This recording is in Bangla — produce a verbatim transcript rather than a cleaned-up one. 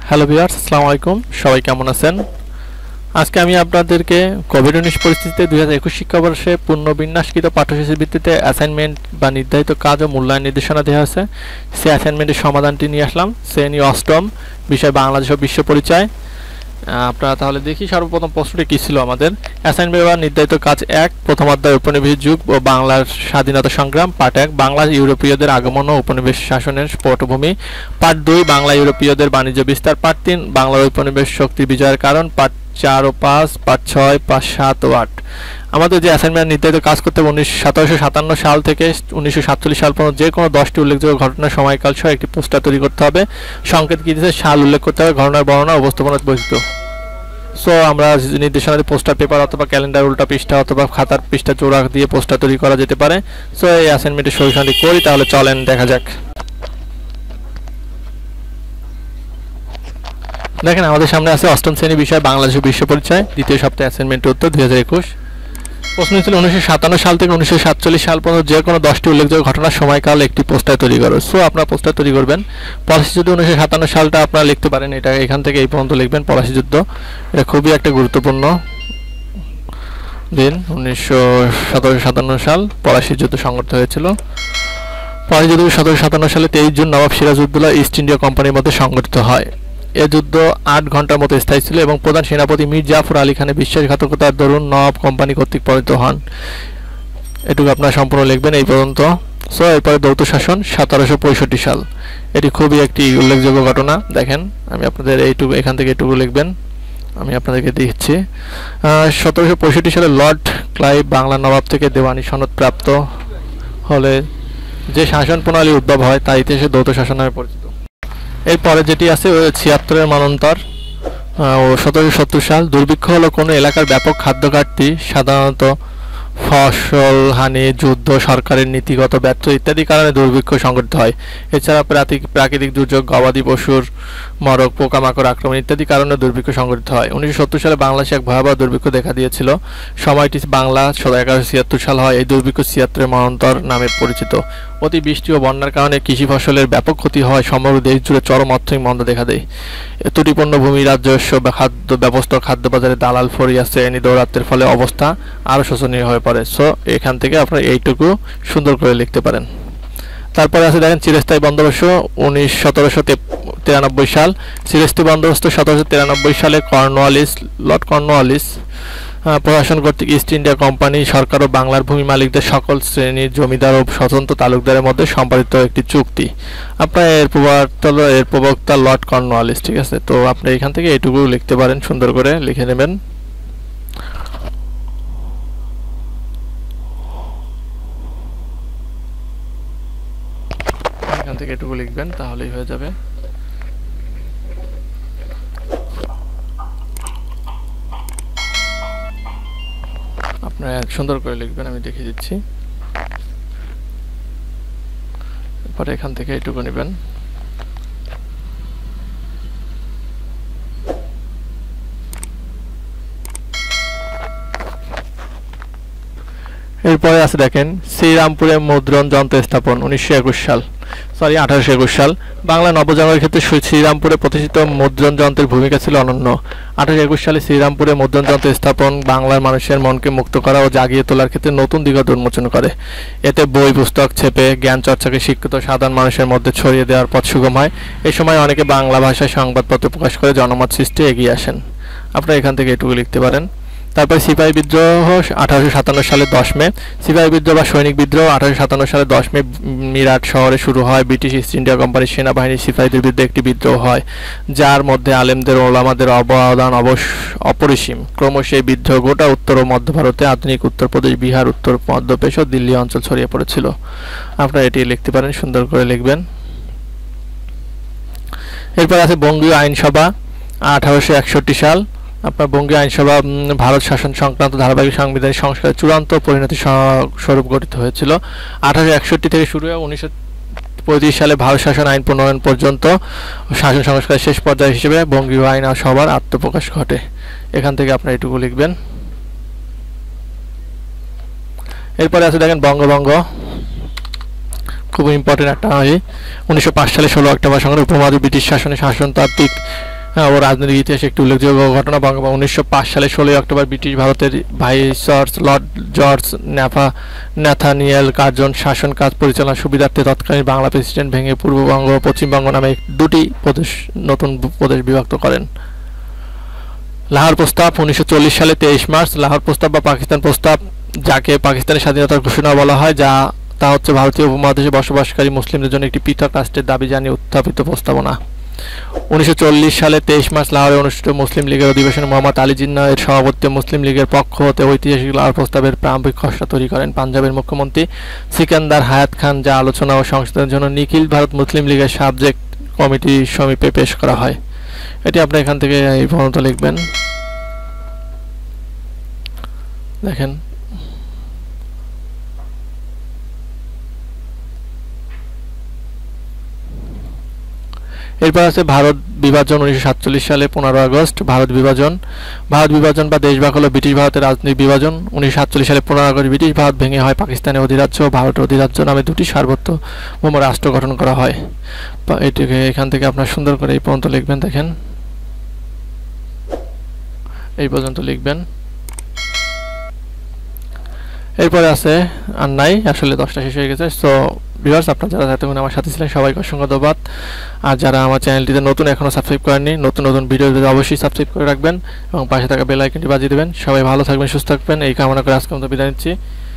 হ্যালো ভিউয়ার্স, আসসালামু আলাইকুম। সবাই কেমন আছেন? আজকে আমি আপনাদেরকে কোভিড উনিশ পরিস্থিতিতে দুই হাজার একুশ শিক্ষাবর্ষে পুনর্বিন্যাসকৃত পাঠ্যসূচির ভিত্তিতে অ্যাসাইনমেন্ট বা নির্ধারিত কাজ ও মূল্যায়ন নির্দেশনা দেওয়া হয়েছে। সেই অ্যাসাইনমেন্টের সমাধানটি নিয়ে আসলাম। শ্রেণী অষ্টম, বিষয় বাংলাদেশ ও বিশ্ব পরিচয়। আপনারা তাহলে দেখি সর্বপ্রথম প্রশ্নটি কী ছিল আমাদের। অ্যাসাইনমেন্ট বা নির্ধারিত কাজ এক, প্রথম অধ্যায় উপনিবেশ যুগ ও বাংলার স্বাধীনতা সংগ্রাম। পার্ট এক, বাংলা ইউরোপীয়দের আগমন ও উপনিবেশ শাসনের পটভূমি। পার্ট দুই, বাংলা ইউরোপীয়দের বাণিজ্য বিস্তার। পার্ট তিন, বাংলার উপনিবেশ শক্তি বিজয়ের কারণ। পার্ট চার ও পাঁচ, পার্ট ছয়, পাঁচ সাত ও আট। আমাদের যে অ্যাসাইনমেন্ট নির্ধারিত কাজ করতে হবে উনিশ সতেরোশো সাতান্ন সাল থেকে উনিশশো সাতচল্লিশ সাল পর্যন্ত যে কোনো দশটি উল্লেখযোগ্য ঘটনার সময়কাল সহ একটি পোস্টার তৈরি করতে হবে। সংকেত কী দিয়েছে, সাল উল্লেখ করতে হবে, ঘটনার বর্ণনা, উপস্থাপনার বৈশিষ্ট্য। সো আমরা নির্দেশনাতে পোস্টার পেপার অথবা ক্যালেন্ডার উল্টা পৃষ্ঠা অথবা খাতার পৃষ্ঠা জোড়া দিয়ে পোস্টার তৈরি করা যেতে পারে। সো এই অ্যাসাইনমেন্টের সলিউশনটি করি, তাহলে চলেন দেখা যাক। দেখেন আমাদের সামনে আছে অষ্টম শ্রেণী বিষয় বাংলাদেশ বিশ্ব পরিচয়, দ্বিতীয় সপ্তাহে অ্যাসাইনমেন্টের উত্তর দুই হাজার একুশ। প্রশ্ন ছিল উনিশশো সাতান্ন সাল থেকে উনিশশো সাতচল্লিশ সাল পর্যন্ত যে কোনো দশটি উল্লেখযোগ্য ঘটনার সময়কাল একটি পোস্টার তৈরি করো। সো আপনারা পোস্টার তৈরি করবেন। পলাশী যুদ্ধ উনিশশো সাতান্ন সালটা আপনারা লিখতে পারেন, এটা এখান থেকে এই পর্যন্ত লিখবেন। পলাশী যুদ্ধ এটা খুবই একটা গুরুত্বপূর্ণ দিন। উনিশশো সতেরোশো সাতান্ন সাল পলাশী যুদ্ধ সংঘটিত হয়েছিল। পলাশী যুদ্ধ সতেরোশো সাতান্ন সালে তেইশ জুন নবাব সিরাজউদ্দৌলা ইস্ট ইন্ডিয়া কোম্পানির মধ্যে সংঘটিত হয়। এ যুদ্ধ আট ঘন্টার মতো স্থায়ী ছিল এবং প্রধান সেনাপতি মীর জাফর আলী খানের বিশ্বাসঘাতকতার দরুন নবাব কোম্পানি কর্তৃক পরিণত হন। এটুকু আপনারা সম্পূর্ণ লিখবেন এই পর্যন্ত। সো এরপরে দ্বৈত শাসন সতেরোশো পঁয়ষট্টি সাল, এটি খুবই একটি উল্লেখযোগ্য ঘটনা। দেখেন আমি আপনাদের এইটুকু এখান থেকে এটুকু লিখবেন, আমি আপনাদেরকে দিচ্ছি। সতেরোশো পঁয়ষট্টি সালে লর্ড ক্লাইভ বাংলা নবাব থেকে দেওয়ানি সনদ প্রাপ্ত হলে যে শাসন প্রণালী উদ্ভব হয় তা ইতিহাসে দ্বৈত শাসন নামে পরিচিত। এরপরে যেটি আছে ছিয়াত্তরের মনন্তর ও সতেরোশো সত্তর সাল। দুর্ভিক্ষ হলো কোনো এলাকার ব্যাপক খাদ্য ঘাটতি, সাধারণত ফসল হানি, যুদ্ধ, সরকারের নীতিগত ব্যর্থ ইত্যাদি কারণে দুর্ভিক্ষ সংঘটিত হয়। এছাড়া প্রাকৃতিক দুর্যোগ, গবাদি পশুর মরক, পোকামাকড় আক্রমণ ইত্যাদি কারণে দুর্ভিক্ষ সংঘটিত হয়। উনিশশো সত্তর সালে বাংলাদেশে এক ভয়াবহ দুর্ভিক্ষ দেখা দিয়েছিল। সময়টি বাংলা এগারোশো ছিয়াত্তর সাল হয়। এই দুর্ভিক্ষ ছিয়াত্তরের মনন্তর নামে পরিচিত। অতি বৃষ্টি ও বন্যার কারণে কৃষি ফসলের ব্যাপক ক্ষতি হয়, সমগ্র দেশ জুড়ে চরম অর্থনৈতিক মন্দা দেখা দেয়। ত্রুটিপূর্ণ ভূমি, রাজস্ব বা খাদ্য ব্যবস্থা, খাদ্য বাজারে দালাল ফরিয়া শ্রেণী দৌরাত্মের ফলে অবস্থা আরও শোচনীয় হয়ে পড়ে। সো এখান থেকে আপনারা এইটুকু সুন্দর করে লিখতে পারেন। তারপরে আছে দেখেন চিরস্থায়ী বন্দোবস্ত উনিশ সতেরোশো তিরানব্বই সাল। চিরস্থায়ী বন্দোবস্ত সতেরোশো তিরানব্বই সালে কর্নওয়ালিস লর্ড কর্নওয়ালিস প্রশাসন কর্তৃক ইস্ট ইন্ডিয়া কোম্পানি সরকার ও বাংলার ভূমি মালিকদের সকল শ্রেণীর জমিদার ও স্বতন্ত্র তালুকদারের মধ্যে সম্পাদিত একটি চুক্তি। আপনার এর প্রবক্তা এর প্রবক্তা লর্ড কর্নওয়ালিস, ঠিক আছে। তো আপনি এখান থেকে এইটুকু লিখতে পারেন, সুন্দর করে লিখে নেবেন। এখান থেকে এটুকু লিখবেন, তাহলেই হয়ে যাবে। আপনারা সুন্দর করে লিখবেন, আমি দেখিয়ে দিচ্ছি। এরপরে এখান থেকে এটুকু নেবেন। এরপরে আছে দেখেন শ্রীরামপুরে মুদ্রণ যন্ত্র স্থাপন উনিশশো একুশ সাল সরি আঠারোশো একুশ সাল। বাংলা নবজাগরণের ক্ষেত্রে শ্রীরামপুরে প্রতিষ্ঠিত মুদ্রণ যন্ত্রের ভূমিকা ছিল অনন্য। আঠারোশো একুশ সালে শ্রীরামপুরে মুদ্রণ যন্ত্র স্থাপন বাংলার মানুষের মনকে মুক্ত করা ও জাগিয়ে তোলার ক্ষেত্রে নতুন দিগন্ত উন্মোচন করে। এতে বই পুস্তক ছেপে জ্ঞান চর্চাকে শিক্ষিত সাধারণ মানুষের মধ্যে ছড়িয়ে দেওয়ার পথ সুগম হয়। এই সময় অনেকে বাংলা ভাষায় সংবাদপত্র প্রকাশ করে জনমত সৃষ্টি এগিয়ে আসেন। আপনারা এখান থেকে এটুকু লিখতে পারেন। তারপরে সিপাহী বিদ্রোহ আঠারোশো সাতান্ন সালে দশ মে। সিপাহী বিদ্রোহ বা সৈনিক বিদ্রোহ আঠারোশো সাতান্ন সালে দশ মে মিরাট শহরে শুরু হয়। ব্রিটিশ ইস্ট ইন্ডিয়া কোম্পানির সেনাবাহিনীর সিপাহীদের বিরুদ্ধে একটি বিদ্রোহ হয়, যার মধ্যে আলেমদের ও ওলামাদের অবদান অপরিসীম। ক্রমশ এই বিদ্রোহ গোটা উত্তর ও মধ্য ভারতে, আধুনিক উত্তরপ্রদেশ, বিহার, উত্তর মধ্যপ্রদেশ ও দিল্লি অঞ্চল ছড়িয়ে পড়েছিল। আপনারা এটি লিখতে পারেন, সুন্দর করে লিখবেন। এরপর আছে বঙ্গীয় আইনসভা আঠারোশো একষট্টি সাল। আপনার বঙ্গীয় আইনসভা ভারত শাসন সংক্রান্ত ধারাবাহিক সাংবিধানিক সংস্কারের চূড়ান্ত পরিণতি স্বরূপ গঠিত হয়েছিল। আঠারোশো একষট্টি থেকে শুরু হয়ে উনিশশো পঁয়ত্রিশ সালে ভারত শাসন আইন প্রণয়ন পর্যন্ত শাসন সংস্কারের শেষ পর্যায় হিসেবে বঙ্গীয় আইন সভার আত্মপ্রকাশ ঘটে। এখান থেকে আপনারা এটুকু লিখবেন। এরপরে আছে দেখেন বঙ্গভঙ্গ, খুব ইম্পর্টেন্ট একটা হয়। উনিশশো পাঁচ সালে ষোলো অক্টোবর সংগ্রামে উপমহাদেশে ব্রিটিশ শাসনে শাসনতান্ত্রিক হ্যাঁ, ও রাজনৈতিক ইতিহাসে একটি উল্লেখযোগ্য ঘটনা। উনিশশো পাঁচ সালে ষোলোই অক্টোবর ব্রিটিশ ভারতের ভাইসরয় লর্ড জর্জ ন্যাফা ন্যাথানিয়েল কার্জন শাসন কাজ পরিচালনার সুবিধার্থে তৎকালীন বাংলা প্রেসিডেন্ট ভেঙে পূর্ববঙ্গ ও পশ্চিমবঙ্গ নামে দুটি প্রদেশ নতুন প্রদেশ বিভক্ত করেন। লাহোর প্রস্তাব উনিশশো চল্লিশ সালে তেইশ মার্চ। লাহোর প্রস্তাব বা পাকিস্তান প্রস্তাব, যাকে পাকিস্তানের স্বাধীনতার ঘোষণা বলা হয়, যা তা হচ্ছে ভারতীয় উপমহাদেশে বসবাসকারী মুসলিমদের জন্য একটি পৃথক রাষ্ট্রের দাবি জানিয়ে উত্থাপিত প্রস্তাবনা। উনিশশো চল্লিশ সালে তেইশ মার্চ লাহোরে অনুষ্ঠিত মুসলিম লীগের অধিবেশনে মোহাম্মদ আলী জিন্নাহ এর সভাপতিত্বে মুসলিম লীগের পক্ষ হতে ঐতিহাসিক লাহোর প্রস্তাবের প্রারম্ভিক খসড়া তৈরি করেন পাঞ্জাবের মুখ্যমন্ত্রী সিকান্দার হায়াত খান, যা আলোচনা ও সংশোধনের জন্য নিখিল ভারত মুসলিম লীগের সাবজেক্ট কমিটির সমীপে পেশ করা হয়। এটি আপনি এখান থেকে এই পর্যন্ত লিখবেন। দেখেন, এরপর আছে ভারত বিভাজন উনিশশো সাতচল্লিশ সালে পনেরো আগস্ট। ভারত বিভাজন ভারত বিভাজন বা দেশভাগ হলো ব্রিটিশ ভারতের রাজনৈতিক বিভাজন। উনিশশো সাতচল্লিশ সালে পনেরো আগস্ট ব্রিটিশ ভারত ভেঙে হয় পাকিস্তানের অধিরাজ্য ও ভারতের অধিরাজ্য নামে দুটি সার্বভৌম রাষ্ট্র গঠন করা হয়। এটিকে এখান থেকে আপনার সুন্দর করে এই পর্যন্ত লিখবেন। দেখেন, এই পর্যন্ত লিখবেন। এরপরে আছে আর নাই, আসলে দশটা শেষ হয়ে গেছে। সো ভিউয়ার্স, আপনারা যারা এতক্ষণ আমার সাথে ছিলেন সবাইকে অসংখ্য ধন্যবাদ। আর যারা আমার চ্যানেলটিতে নতুন এখনও সাবস্ক্রাইব করেননি, নতুন নতুন ভিডিও অবশ্যই সাবস্ক্রাইব করে রাখবেন এবং পাশে থাকা বেল আইকনটি বাজিয়ে দেবেন। সবাই ভালো থাকবেন, সুস্থ থাকবেন, এই কামনা করে আজকে আমরা বিদায় নিচ্ছি।